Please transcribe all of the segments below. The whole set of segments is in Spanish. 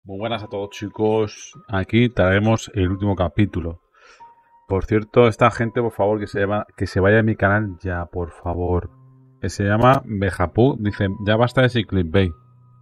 Muy buenas a todos, chicos. Aquí traemos el último capítulo. Por cierto, esta gente, por favor, que se vaya a mi canal ya, por favor. Que se llama Bejapú. Dice, ya basta de ese clickbait.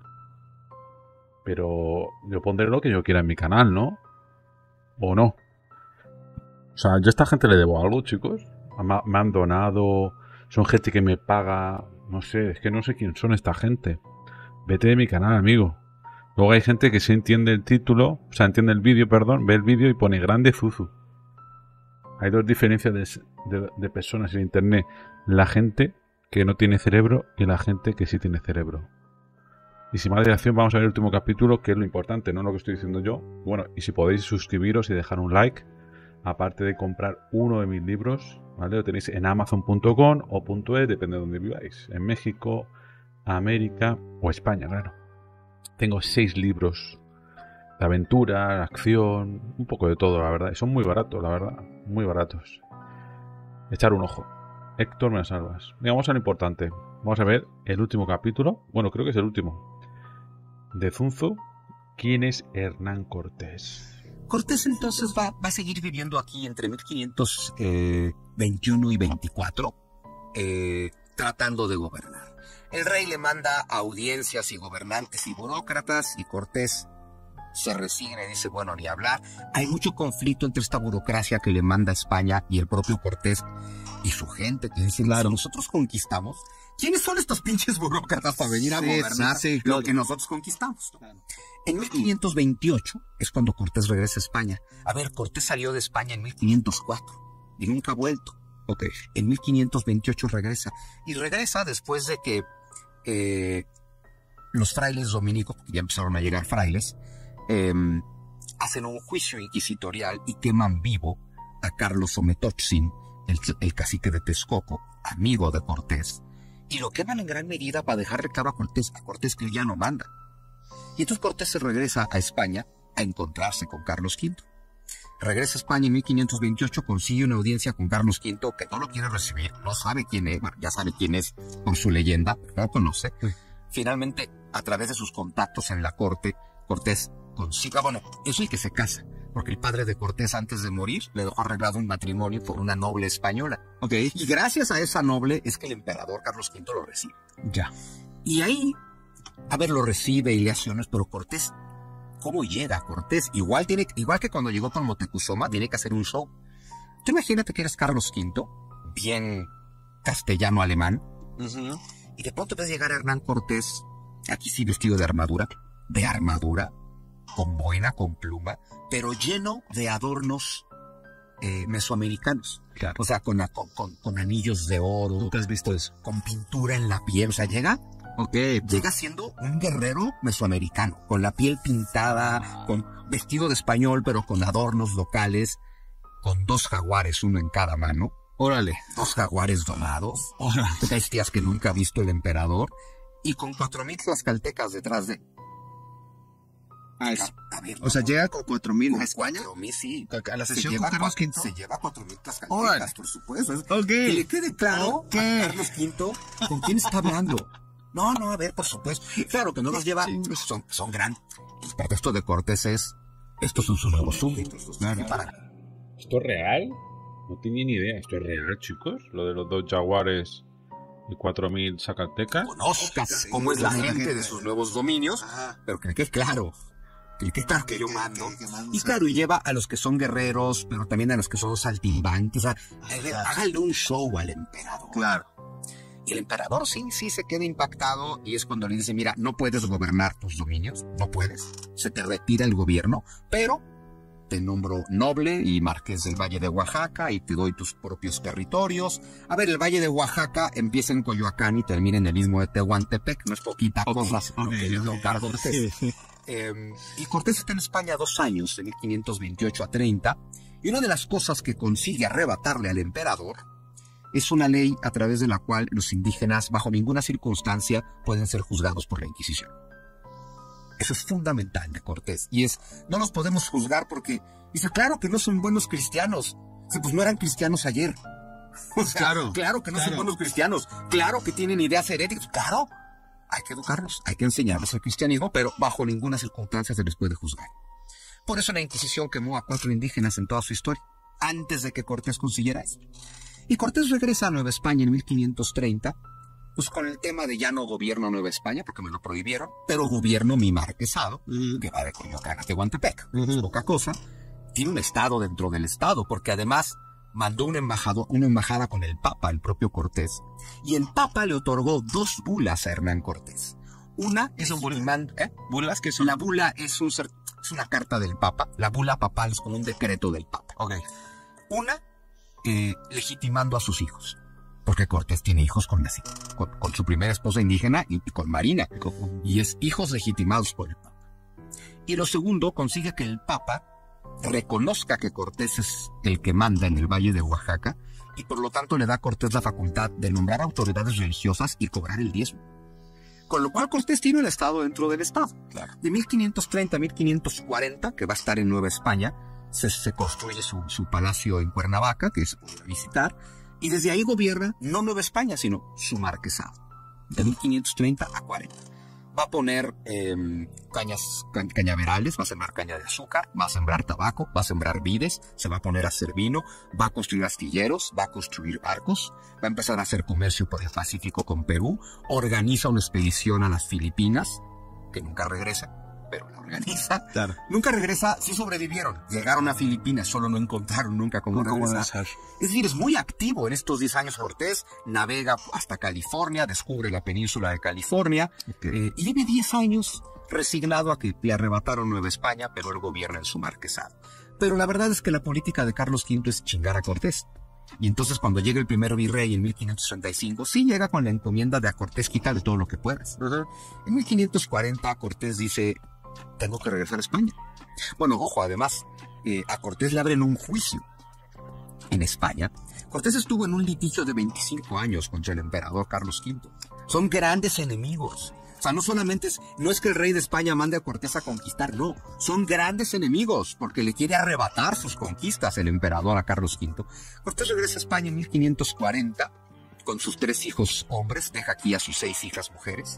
Pero yo pondré lo que yo quiera en mi canal, ¿no? ¿O no? O sea, yo a esta gente le debo algo, chicos. Me han donado. Son gente que me paga. No sé, es que no sé quién son esta gente. Vete de mi canal, amigo. Luego hay gente que se entiende el título, o sea, entiende el vídeo, perdón, ve el vídeo y pone grande Zuzu. Hay dos diferencias de personas en internet. La gente que no tiene cerebro y la gente que sí tiene cerebro. Y sin más dilación vamos a ver el último capítulo, que es lo importante, no lo que estoy diciendo yo. Bueno, y si podéis suscribiros y dejar un like, aparte de comprar uno de mis libros, ¿vale? Lo tenéis en amazon.com o .es, depende de donde viváis. En México, América o España, claro. Tengo 6 libros de aventura, acción, un poco de todo, la verdad. Y son muy baratos, la verdad. Muy baratos. Echar un ojo. Héctor, me salvas. Mira, vamos a lo importante. Vamos a ver el último capítulo. Bueno, creo que es el último. De Zunzu. ¿Quién es Hernán Cortés? Cortés entonces va a seguir viviendo aquí entre 1521 y 24, tratando de gobernar. El rey le manda audiencias y gobernantes y burócratas y Cortés se resigna y dice, bueno, ni hablar. Hay mucho conflicto entre esta burocracia que le manda a España y el propio Cortés y su gente que dice, claro, nosotros conquistamos. ¿Quiénes son estos pinches burócratas para venir a gobernar lo que nosotros conquistamos? Claro. En 1528 es cuando Cortés regresa a España. A ver, Cortés salió de España en 1504 y nunca ha vuelto. Ok. En 1528 regresa. Y regresa después de que los frailes dominicos, porque ya empezaron a llegar frailes, hacen un juicio inquisitorial y queman vivo a Carlos Ometotzin, el cacique de Texcoco, amigo de Cortés. Y lo queman en gran medida para dejarle claro a Cortés que él ya no manda. Y entonces Cortés se regresa a España a encontrarse con Carlos V. Regresa a España en 1528, consigue una audiencia con Carlos V, que no lo quiere recibir, no sabe quién es, bueno, ya sabe quién es por su leyenda, pero no lo conoce. Finalmente, a través de sus contactos en la corte, Cortés consigue, bueno, es el que se casa, porque el padre de Cortés antes de morir le dejó arreglado un matrimonio por una noble española. Ok. Y gracias a esa noble es que el emperador Carlos V lo recibe. Ya. Y ahí, a ver, lo recibe y le hace honores, pero Cortés, ¿cómo llega Cortés? Igual que cuando llegó con Moctezuma, tiene que hacer un show. Tú imagínate que eres Carlos V, bien castellano-alemán, y de pronto ves llegar a Hernán Cortés, aquí sí vestido de armadura, con boina, con pluma, pero lleno de adornos mesoamericanos. Claro. O sea, con anillos de oro. ¿Tú has visto eso? Con pintura en la piel. O sea, llega siendo un guerrero mesoamericano, con la piel pintada, con vestido de español, pero con adornos locales, con 2 jaguares, uno en cada mano. Órale. 2 jaguares domados. Bestias que nunca ha visto el emperador. Y con 4,000 tlaxcaltecas detrás de... A ver, o sea, llega con 4,000 a España. 4,000, sí. A la sesión con Carlos V. Se lleva 4,000 tlaxcaltecas, por supuesto. Okay. Que le quede claro a Carlos V con quién está hablando. No, a ver, por supuesto. Claro que no los lleva, son grandes. El pretexto de Cortés es, estos son sus nuevos súbditos. Claro. ¿Esto es real? No tenía ni idea. ¿Esto es real, chicos? Lo de los 2 jaguares y 4,000 zacatecas. Conozcas cómo es la gente de sus nuevos dominios, pero que quede claro. Que yo mando. Y claro, y lleva a los que son guerreros, pero también a los que son saltimbanques. O sea, háganle un show al emperador. Claro. Y el emperador sí se queda impactado y es cuando le dice, mira, no puedes gobernar tus dominios, no puedes. Se te retira el gobierno, pero te nombro noble y marqués del Valle de Oaxaca y te doy tus propios territorios. A ver, el Valle de Oaxaca empieza en Coyoacán y termina en el istmo de Tehuantepec. No es poquita cosa, lo que yo cargo Cortés. Y Cortés está en España 2 años, de 1528 a 30, y una de las cosas que consigue arrebatarle al emperador es una ley a través de la cual los indígenas bajo ninguna circunstancia pueden ser juzgados por la Inquisición. Eso es fundamental de Cortés, y no los podemos juzgar porque dice, claro que no son buenos cristianos. Dice, pues no eran cristianos ayer. O sea, claro que no son buenos cristianos, claro que tienen ideas heréticas, claro. hay que educarlos, hay que enseñarles el cristianismo, pero bajo ninguna circunstancia se les puede juzgar. Por eso la Inquisición quemó a 4 indígenas en toda su historia, antes de que Cortés consiguiera esto. Y Cortés regresa a Nueva España en 1530, pues con el tema de ya no gobierno Nueva España, porque me lo prohibieron, pero gobierno mi marquesado, que va de Coyoacán a Tehuantepec, poca cosa. Tiene un estado dentro del estado, porque además mandó una embajada con el Papa, el propio Cortés, y el Papa le otorgó 2 bulas a Hernán Cortés. Una es un bulas, que son la bula es una carta del Papa, la bula papal es como un decreto del Papa. Okay. Una legitimando a sus hijos, porque Cortés tiene hijos con su primera esposa indígena y con Marina, y es hijos legitimados por el Papa. Y lo segundo, consigue que el Papa reconozca que Cortés es el que manda en el Valle de Oaxaca, y por lo tanto le da a Cortés la facultad de nombrar autoridades religiosas y cobrar el diezmo. Con lo cual Cortés tiene el estado dentro del estado. Claro. De 1530 a 1540, que va a estar en Nueva España, se construye su palacio en Cuernavaca, que se puede visitar, y desde ahí gobierna no Nueva España, sino su marquesado, de 1530 a 40. Va a poner cañaverales, va a sembrar caña de azúcar, va a sembrar tabaco, va a sembrar vides, se va a poner a hacer vino, va a construir astilleros, va a construir barcos, va a empezar a hacer comercio por el Pacífico con Perú, organiza una expedición a las Filipinas, que nunca regresa, pero la organiza. Claro. Nunca regresa, sí sobrevivieron. Llegaron a Filipinas, solo no encontraron nunca cómo regresar. Es decir, es muy activo en estos 10 años Cortés, navega hasta California, descubre la península de California, y vive 10 años resignado a que le arrebataron Nueva España, pero él gobierna en su marquesado. Pero la verdad es que la política de Carlos V es chingar a Cortés. Y entonces cuando llega el primer virrey en 1535, sí llega con la encomienda de a Cortés quítale todo lo que puedas. En 1540 Cortés dice, tengo que regresar a España. Bueno, ojo, además, a Cortés le abren un juicio en España. Cortés estuvo en un litigio de 25 años contra el emperador Carlos V. Son grandes enemigos. O sea, no es que el rey de España mande a Cortés a conquistar, no. Son grandes enemigos, porque le quiere arrebatar sus conquistas el emperador a Carlos V. Cortés regresa a España en 1540, con sus 3 hijos hombres, deja aquí a sus 6 hijas mujeres.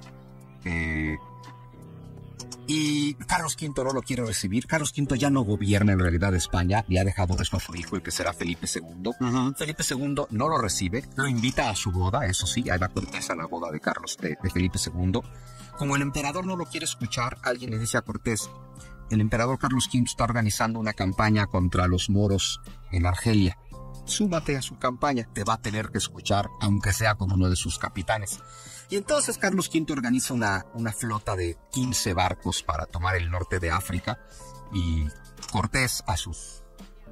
Y Carlos V no lo quiere recibir. Carlos V ya no gobierna en realidad España, le ha dejado esto a su hijo, el que será Felipe II. Felipe II no lo recibe, lo invita a su boda, eso sí, ahí va Cortés a la boda de Felipe II. Como el emperador no lo quiere escuchar, alguien le dice a Cortés, el emperador Carlos V está organizando una campaña contra los moros en Argelia. Súmate a su campaña, te va a tener que escuchar, aunque sea como uno de sus capitanes. Y entonces Carlos V organiza una flota de 15 barcos para tomar el norte de África, y Cortés, a sus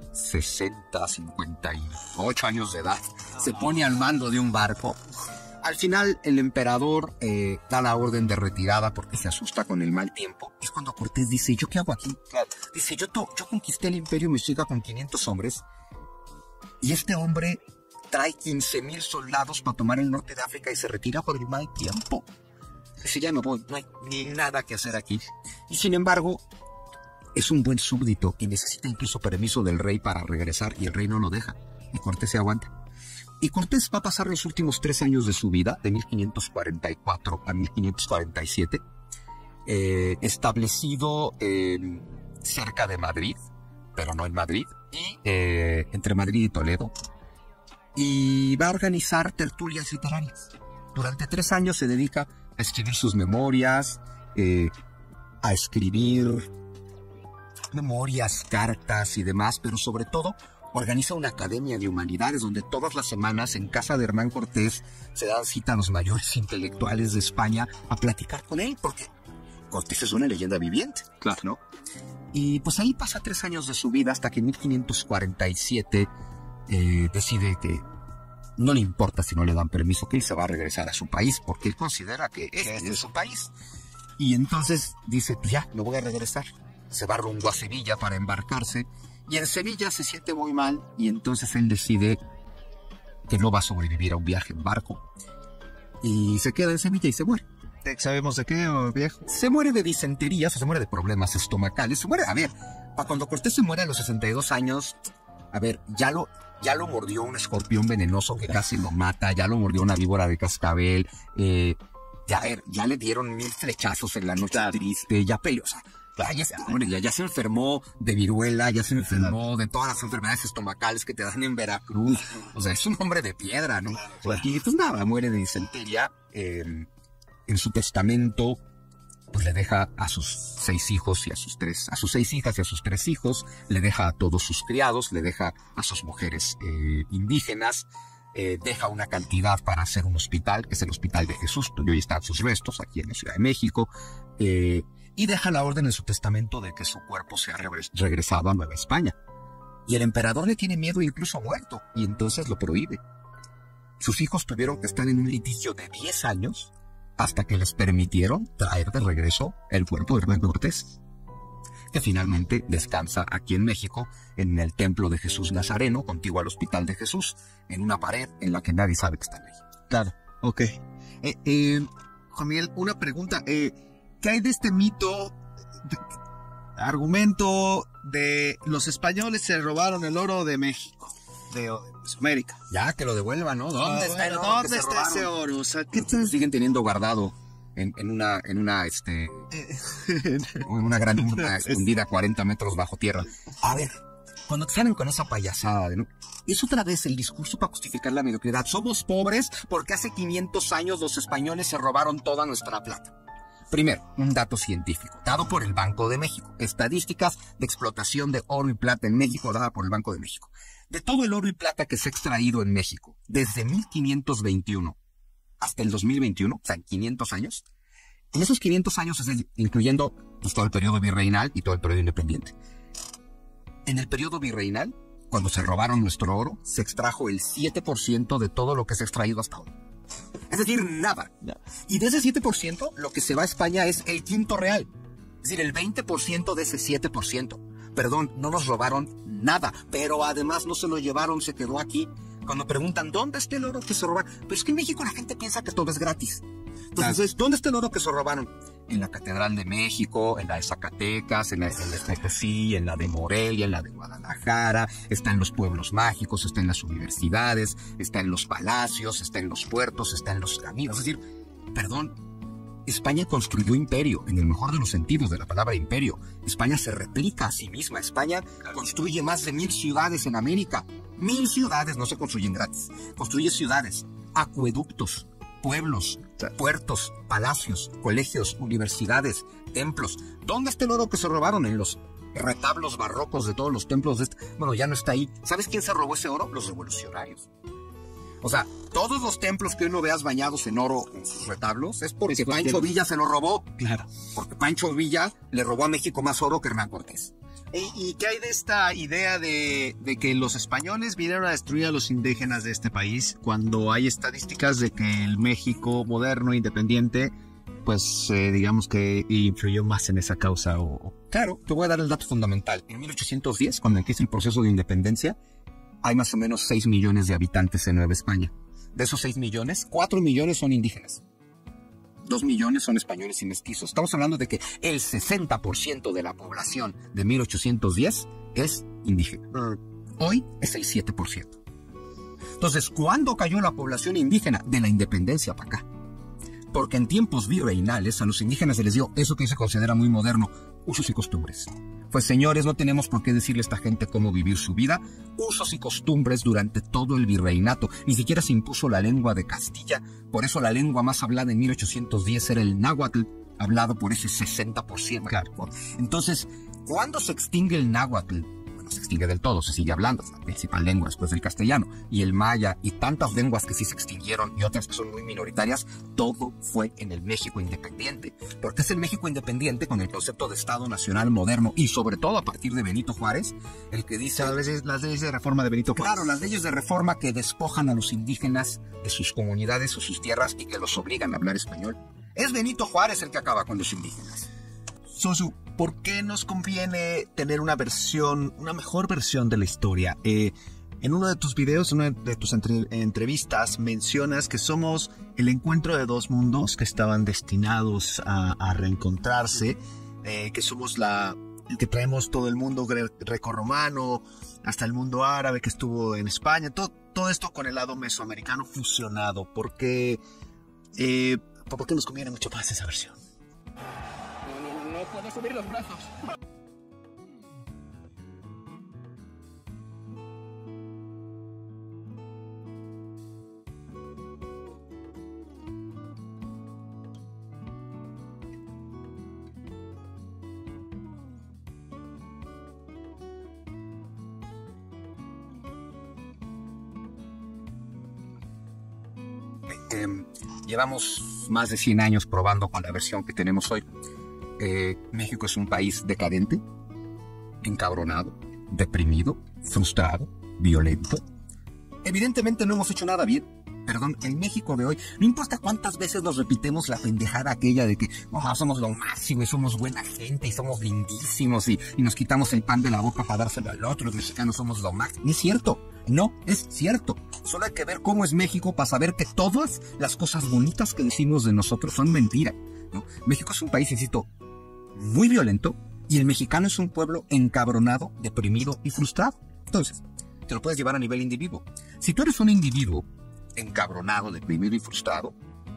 58 años de edad, se pone al mando de un barco. Al final el emperador da la orden de retirada porque se asusta con el mal tiempo. Es cuando Cortés dice, ¿yo qué hago aquí? Dice, yo conquisté el imperio mexica con 500 hombres, y este hombre trae 15,000 soldados para tomar el norte de África y se retira por el mal tiempo. Dice, ya no voy, no hay ni nada que hacer aquí. Y sin embargo, es un buen súbdito y necesita incluso permiso del rey para regresar, y el rey no lo deja, y Cortés se aguanta. Y Cortés va a pasar los últimos 3 años de su vida, de 1544 a 1547, establecido cerca de Madrid, pero no en Madrid, y entre Madrid y Toledo. Y va a organizar tertulias literarias. Durante 3 años se dedica a escribir sus memorias, a escribir memorias, cartas y demás, pero sobre todo organiza una academia de humanidades donde todas las semanas en casa de Hernán Cortés se dan cita a los mayores intelectuales de España a platicar con él, porque Cortés es una leyenda viviente, Claro. ¿no? Y pues ahí pasa 3 años de su vida hasta que en 1547 decide que no le importa si no le dan permiso, que él se va a regresar a su país, porque él considera que este es su país. Y entonces dice, pues ya, me voy a regresar. Se va rumbo a Sevilla para embarcarse, y en Sevilla se siente muy mal, y entonces él decide que no va a sobrevivir a un viaje en barco, y se queda en Sevilla y se muere. ¿Sabemos de qué, viejo? Se muere de disentería, o sea, se muere de problemas estomacales, se muere, a ver, para cuando Cortés se muere a los 62 años, a ver, ya lo mordió un escorpión venenoso que casi lo mata, ya lo mordió una víbora de cascabel, ya le dieron 1000 flechazos en la noche triste, ya peleó, o sea, ya se enfermó de viruela, ya se enfermó de todas las enfermedades estomacales que te dan en Veracruz. O sea, es un hombre de piedra, ¿no? Y pues nada, muere de disentería. En su testamento, pues le deja a sus 6 hijos y a sus 6 hijas y a sus 3 hijos, le deja a todos sus criados, le deja a sus mujeres indígenas, deja una cantidad para hacer un hospital, que es el Hospital de Jesús, donde hoy están sus restos, aquí en la Ciudad de México, y deja la orden en su testamento de que su cuerpo sea regresado a Nueva España. Y el emperador le tiene miedo incluso a muerto, y entonces lo prohíbe. Sus hijos tuvieron que estar en un litigio de 10 años hasta que les permitieron traer de regreso el cuerpo de Hernán Cortés, que finalmente descansa aquí en México, en el Templo de Jesús Nazareno, contiguo al Hospital de Jesús, en una pared en la que nadie sabe que está ahí. Claro, ok. Juan Miguel, una pregunta. ¿Qué hay de este mito, argumento de los españoles se robaron el oro de México, de Mesoamérica? Ya, que lo devuelvan, ¿no? ¿Dónde está el oro? ¿Dónde está ese oro? O sea, ¿qué tal? Siguen teniendo guardado en una gran urna escondida 40 metros bajo tierra. A ver, cuando te salen con esa payasada, ¿no? Es otra vez el discurso para justificar la mediocridad. Somos pobres porque hace 500 años los españoles se robaron toda nuestra plata. Primero, un dato científico, dado por el Banco de México. Estadísticas de explotación de oro y plata en México, dada por el Banco de México. De todo el oro y plata que se ha extraído en México, desde 1521 hasta el 2021, o sea, en 500 años, en esos 500 años, es decir, incluyendo pues, todo el periodo virreinal y todo el periodo independiente. En el periodo virreinal, cuando se robaron nuestro oro, se extrajo el 7% de todo lo que se ha extraído hasta ahora. Es decir, nada. Y de ese 7%, lo que se va a España es el quinto real. Es decir, el 20% de ese 7%. Perdón, no nos robaron nada, pero además no se lo llevaron, se quedó aquí. Cuando preguntan, ¿dónde está el oro que se robaron? Pero es que en México la gente piensa que todo es gratis. Entonces, ¿dónde está el oro que se robaron? En la Catedral de México, en la de Zacatecas, en la de Potosí, en la de Morelia, en la de Guadalajara, está en los pueblos mágicos, está en las universidades, está en los palacios, está en los puertos, está en los caminos. Es decir, perdón, España construyó imperio, en el mejor de los sentidos de la palabra imperio. España se replica a sí misma. España construye más de 1000 ciudades en América. 1000 ciudades no se construyen gratis. Construye ciudades, acueductos, pueblos, puertos, palacios, colegios, universidades, templos. ¿Dónde está el oro que se robaron? En los retablos barrocos de todos los templos. Bueno, ya no está ahí. ¿Sabes quién se robó ese oro? Los revolucionarios. O sea, todos los templos que hoy no veas bañados en oro en sus retablos es porque Pancho Villa se lo robó. Claro. Porque Pancho Villa le robó a México más oro que Hernán Cortés. ¿Y qué hay de esta idea de que los españoles vinieron a destruir a los indígenas de este país cuando hay estadísticas de que el México moderno, independiente, pues digamos que influyó más en esa causa? Claro, te voy a dar el dato fundamental. En 1810, cuando empieza el proceso de independencia, hay más o menos 6 millones de habitantes en Nueva España. De esos 6 millones, 4 millones son indígenas. 2 millones son españoles y mestizos. Estamos hablando de que el 60% de la población de 1810 es indígena. Hoy es el 7%. Entonces, ¿cuándo cayó la población indígena? De la independencia para acá. Porque en tiempos virreinales a los indígenas se les dio eso que se considera muy moderno, usos y costumbres. Pues señores, no tenemos por qué decirle a esta gente cómo vivir su vida. Usos y costumbres durante todo el virreinato. Ni siquiera se impuso la lengua de Castilla. Por eso la lengua más hablada en 1810 era el náhuatl, hablado por ese 60%. Claro. Entonces, ¿cuándo se extingue el náhuatl? Bueno, se extingue del todo, se sigue hablando. Es la principal lengua después del castellano. Y el maya y tantas lenguas que sí se extinguieron y otras que son muy minoritarias, todo fue en el México independiente. Porque es el México independiente con el concepto de Estado Nacional moderno y sobre todo a partir de Benito Juárez, el que dice... Las leyes de reforma de Benito Juárez. Claro, las leyes de reforma que despojan a los indígenas de sus comunidades o sus tierras y que los obligan a hablar español. Es Benito Juárez el que acaba con los indígenas. Sosu, ¿por qué nos conviene tener una mejor versión de la historia? En uno de tus videos, en una de tus entrevistas, mencionas que somos el encuentro de dos mundos que estaban destinados a reencontrarse, que somos el que traemos todo el mundo grecorromano, hasta el mundo árabe que estuvo en España, todo esto con el lado mesoamericano fusionado, porque ¿Por qué nos conviene mucho más esa versión? No puedo subir los brazos. Llevamos más de 100 años probando con la versión que tenemos hoy. México es un país decadente, encabronado, deprimido, frustrado, violento. Evidentemente no hemos hecho nada bien. Perdón, el México de hoy, no importa cuántas veces nos repitemos la pendejada aquella de que somos lo máximo y somos buena gente y somos lindísimos y nos quitamos el pan de la boca para dárselo al otro, los mexicanos somos lo máximo. No es cierto, no es cierto. Solo hay que ver cómo es México para saber que todas las cosas bonitas que decimos de nosotros son mentira, ¿no? México es un país, insisto, muy violento y el mexicano es un pueblo encabronado, deprimido y frustrado. Entonces, te lo puedes llevar a nivel individuo. Si tú eres un individuo encabronado, deprimido y frustrado,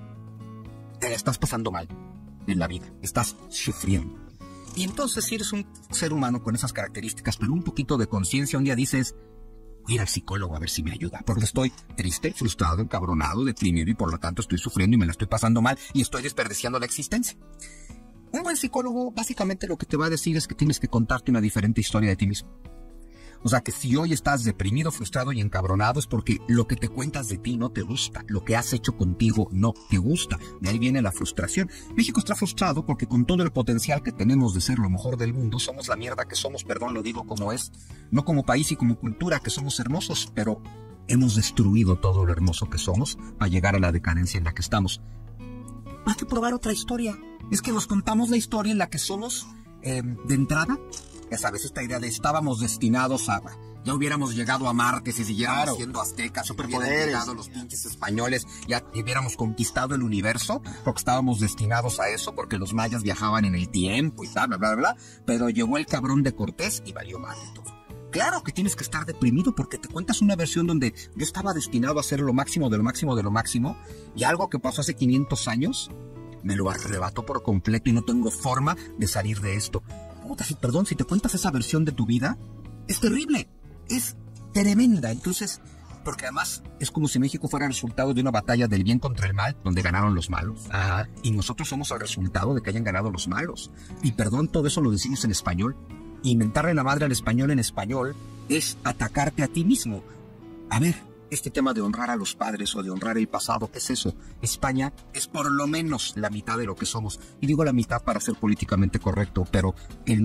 te la estás pasando mal en la vida, estás sufriendo. Y entonces, si eres un ser humano con esas características, pero un poquito de conciencia, un día dices, voy a ir al psicólogo a ver si me ayuda, porque estoy triste, frustrado, encabronado, deprimido y por lo tanto estoy sufriendo y me la estoy pasando mal y estoy desperdiciando la existencia. Un buen psicólogo básicamente lo que te va a decir es que tienes que contarte una diferente historia de ti mismo. O sea, que si hoy estás deprimido, frustrado y encabronado es porque lo que te cuentas de ti no te gusta. Lo que has hecho contigo no te gusta. De ahí viene la frustración. México está frustrado porque con todo el potencial que tenemos de ser lo mejor del mundo, somos la mierda que somos, perdón, lo digo como es. No como país y como cultura, que somos hermosos, pero hemos destruido todo lo hermoso que somos para llegar a la decadencia en la que estamos. Hay que probar otra historia. Es que nos contamos la historia en la que somos, de entrada. Ya sabes, esta idea de estábamos destinados a... Ya hubiéramos llegado a Marte si siguiéramos siendo aztecas, hubieran llegado los pinches españoles, ya hubiéramos conquistado el universo, porque estábamos destinados a eso, porque los mayas viajaban en el tiempo y tal, bla, bla, bla. Pero llegó el cabrón de Cortés y valió mal todo. Claro que tienes que estar deprimido porque te cuentas una versión donde yo estaba destinado a ser lo máximo de lo máximo de lo máximo, y algo que pasó hace 500 años me lo arrebató por completo y no tengo forma de salir de esto. Perdón, si te cuentas esa versión de tu vida, es terrible, es tremenda. Entonces, porque además es como si México fuera el resultado de una batalla del bien contra el mal, donde ganaron los malos. Ajá. Y nosotros somos el resultado de que hayan ganado los malos. Y perdón, todo eso lo decimos en español. Inventarle la madre al español en español es atacarte a ti mismo. A ver, este tema de honrar a los padres o de honrar el pasado, ¿qué es eso? España es por lo menos la mitad de lo que somos. Y digo la mitad para ser políticamente correcto, pero el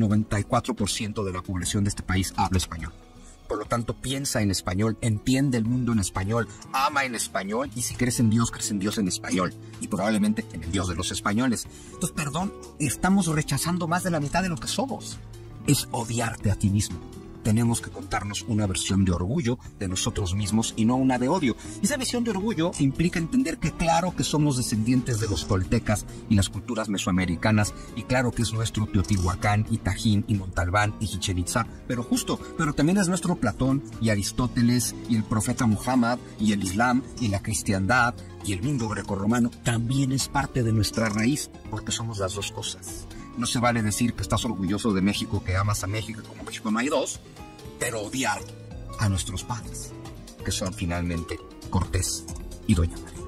94% de la población de este país habla español. Por lo tanto, piensa en español, entiende el mundo en español, ama en español, y si crees en Dios en español. Y probablemente en el Dios de los españoles. Entonces, perdón, estamos rechazando más de la mitad de lo que somos. Es odiarte a ti mismo. Tenemos que contarnos una versión de orgullo de nosotros mismos y no una de odio. Esa visión de orgullo implica entender que claro que somos descendientes de los toltecas y las culturas mesoamericanas, y claro que es nuestro Teotihuacán y Tajín y Montalbán y Chichén Itzá, pero también es nuestro Platón y Aristóteles y el profeta Muhammad y el Islam y la cristiandad y el mundo grecorromano. También es parte de nuestra raíz porque somos las dos cosas. No se vale decir que estás orgulloso de México, que amas a México, como México no hay dos, pero odiar a nuestros padres, que son finalmente Cortés y Doña María.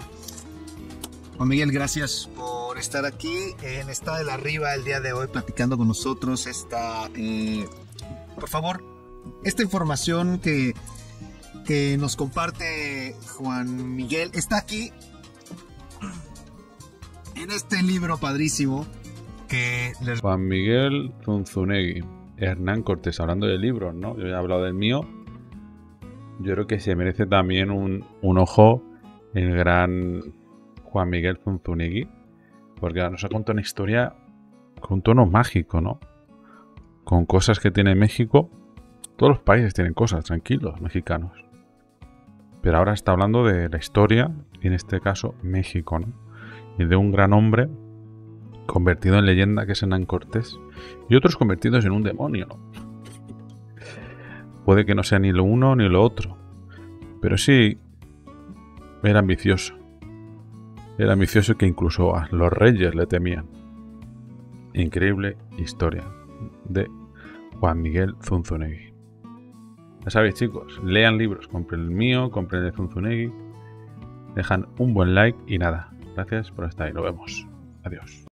Juan Miguel, gracias por estar aquí en Está de la Riva el día de hoy, platicando con nosotros por favor, esta información que nos comparte Juan Miguel está aquí en este libro padrísimo que les... Juan Miguel Zunzunegui, Hernán Cortés, hablando de libros, ¿no? Yo he hablado del mío. Yo creo que se merece también un ojo el gran Juan Miguel Zunzunegui, porque nos ha contado una historia con tono mágico, ¿no? Con cosas que tiene México. Todos los países tienen cosas, tranquilos, mexicanos. Pero ahora está hablando de la historia, y en este caso México, ¿no? Y de un gran hombre convertido en leyenda que es Hernán Cortés, y otros convertidos en un demonio, ¿no? Puede que no sea ni lo uno ni lo otro, pero sí era ambicioso. Era ambicioso que incluso a los reyes le temían. Increíble historia de Juan Miguel Zunzunegui. Ya sabéis, chicos, lean libros, compren el mío, compren el de Zunzunegui, dejan un buen like y nada. Gracias por estar ahí, nos vemos. Adiós.